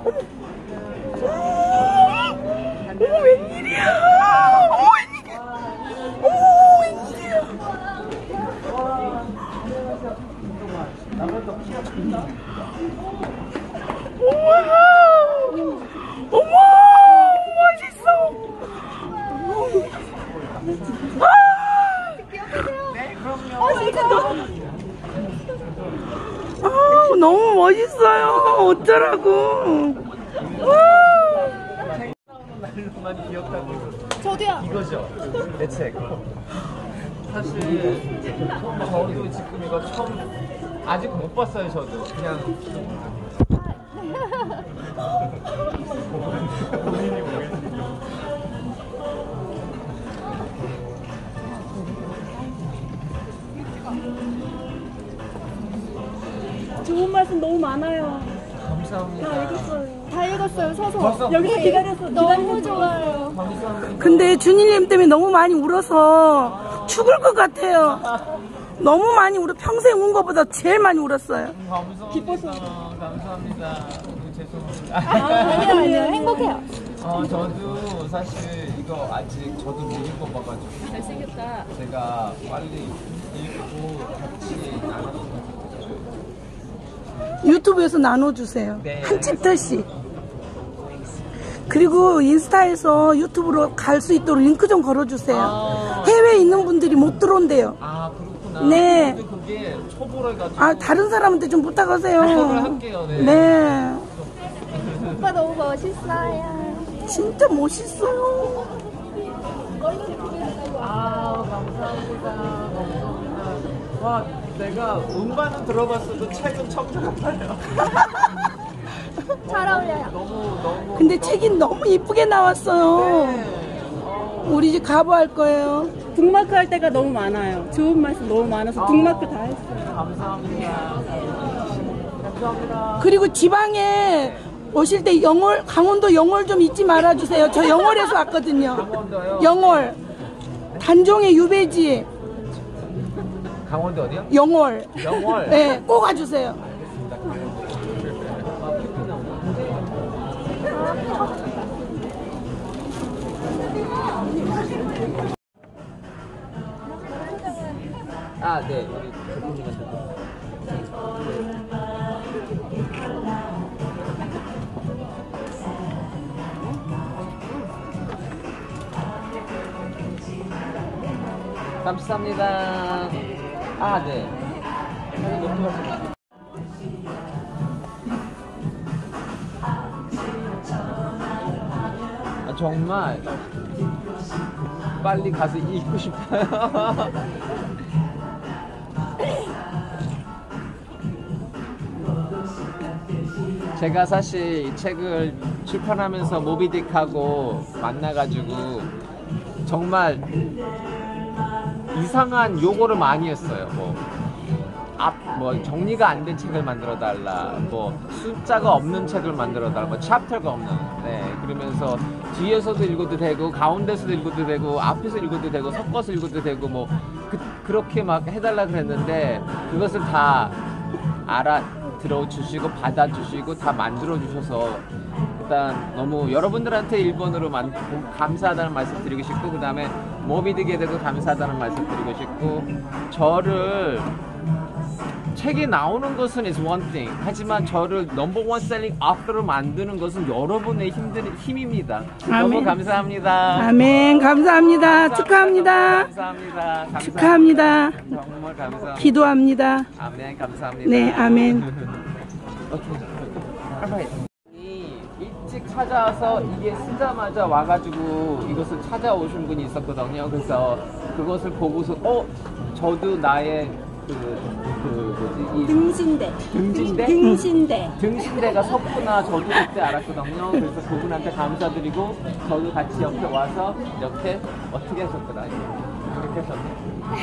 어머 웬일이야. 어머 웬일이야. 어머 웬일이야. 우와. 어머 멋있어. 아! 네, 그럼요. 아, 너무 멋있어요. 어쩌라고. 날로만 기억하고 저도요. 이거죠. 내 책. 사실 저도 지금 이거 처음 아직 못 봤어요. 저도 그냥 좋은 말씀 너무 많아요. 감사합니다. 다 읽었어요. 서서 벌써? 여기서 기다렸어. 너무 좋아요. 감사합니다. 근데 준일님 때문에 너무 많이 울어서 죽을 것 같아요. 너무 많이 울어. 평생 운 것보다 제일 많이 울었어요. 감사합니다. 기뻐서. 감사합니다. 죄송합니다. 아니요. 행복해요. 저도 사실 이거 아직 저도 못 읽어봐가지고 잘생겼다. 제가 빨리 읽고 같이 나눠서 유튜브에서 나눠주세요. 네. 한 챕터씩. 그리고 인스타에서 유튜브로 갈 수 있도록 링크 좀 걸어주세요. 해외에 있는 분들이 못 들어온대요. 아 그렇구나. 네. 근데 그게 초보라가지고 아, 다른 사람한테 좀 부탁하세요. 부탁을 할게요. 네. 네. 오빠 너무 멋있어요. 진짜 멋있어요. 감사합니다. 와, 내가 음반은 들어봤어도 책은 처음 들어봐요. 잘 어울려요. 너무. 근데 책이 너무 이쁘게 나왔어요. 네. 우리 집 가보할 거예요. 북마크 할 때가 너무 많아요. 좋은 말씀 너무 많아서 북마크 다 했어요. 감사합니다. 감사합니다. 그리고 지방에 오실 때 영월, 강원도 영월 좀 잊지 말아주세요. 저 영월에서 왔거든요. 강원도요? 영월. 단종의 유배지. 강원도 어디요? 영월. 영월. 네, 꼭 와주세요. 아, 네. 우리 대표님한테. 감사합니다. 아, 네. 아, 정말 빨리 가서 읽고 싶어요. 제가 사실 이 책을 출판하면서 모비딕하고 만나가지고 정말 이상한 요구를 많이 했어요. 뭐 정리가 안 된 책을 만들어 달라, 뭐 숫자가 없는 책을 만들어 달라, 뭐 챕터가 없는. 네, 그러면서 뒤에서도 읽어도 되고 가운데서도 읽어도 되고 앞에서 읽어도 되고 섞어서 읽어도 되고 뭐 그렇게 막 해달라 그랬는데 그것을 다 알아들어 주시고 받아주시고 다 만들어 주셔서 일단 너무 여러분들한테 일본어로 감사하다는 말씀 드리고 싶고, 그 다음에 모비딕에 대해서 감사하다는 말씀 드리고 싶고, 저를 책이 나오는 것은 is one thing. 하지만 저를 넘버 원 셀링 author로 만드는 것은 여러분의 힘입니다. 너무 아멘. 감사합니다. 아멘. 감사합니다. 축하합니다. 감사합니다. 축하합니다. 정말 감사합니다. 기도합니다. 아멘. 감사합니다. 네, 아멘. 일찍 찾아와서 이게 쓰자마자 와가지고 이것을 찾아오신 분이 있었거든요. 그래서 그것을 보고서 저도 나의 등신대. 등진대? 등신대. 등신대가 섰구나. 저도 그때 알았거든요. 그래서 그분한테 감사드리고 저도 같이 옆에 와서 이렇게 어떻게 하셨더라, 이렇게 하셨네.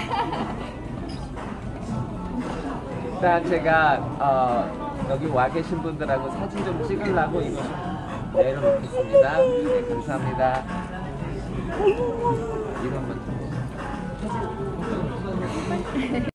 일단 제가 여기 와 계신 분들하고 사진 좀 찍으려고 이거 내려놓겠습니다. 네, 감사합니다. 이런 분.